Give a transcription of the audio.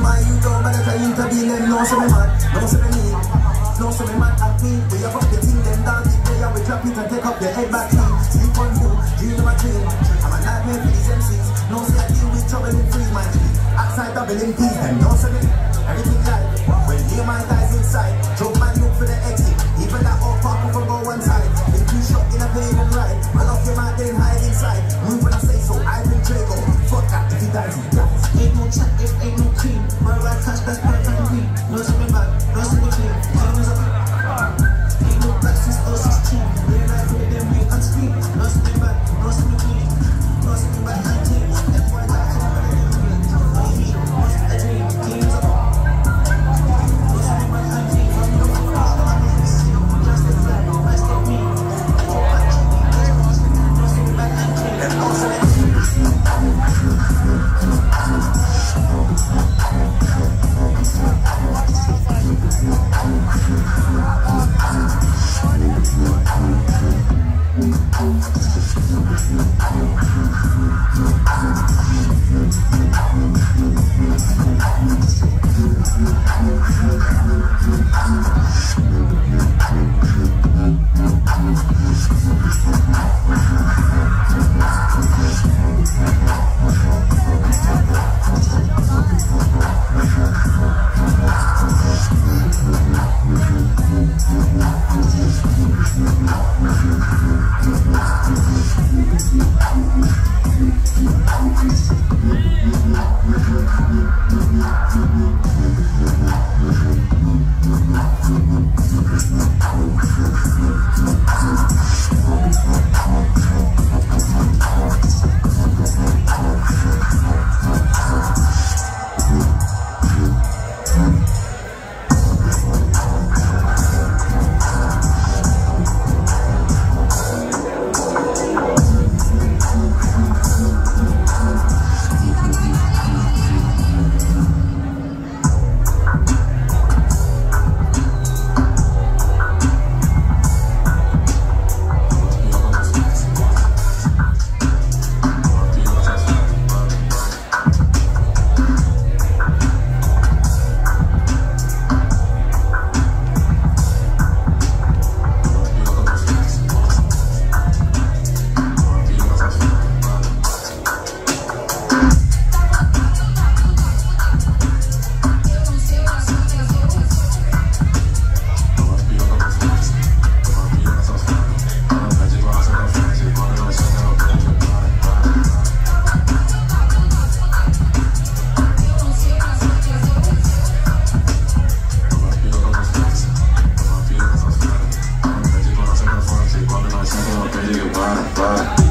mind you don't matter to intervene. Them no say me mad, no say me mean, no say me mad and clean. We have up the thing, them down the player, we drop it and take up the head back clean. Sleep on you, dream of a dream. I'm a nightmare for these MCs. No say I deal with trouble in freeze my feet. Outside double in peace, them no say me everything live. When near my guys inside, drove my look for the exit. Even that old park from go one side. Been too shot in a plane and ride. I love your man, then hide inside. Move when I say so, I've been Drago. Fuck that, if he dies, he dies. Ain't no chat if ain't no cream. Where I touch, that's perfect and green. No something bad, no something clean. Time is up. Ain't no black since 016. Real life with them, we on screen. No something bad, no something clean. No something bad and clean. That's why that's all better than me. I mean, what's a dream? Team is up. No something bad and clean. From the first time I made this, just a flag, rest of me. No something bad and clean. And also Bye.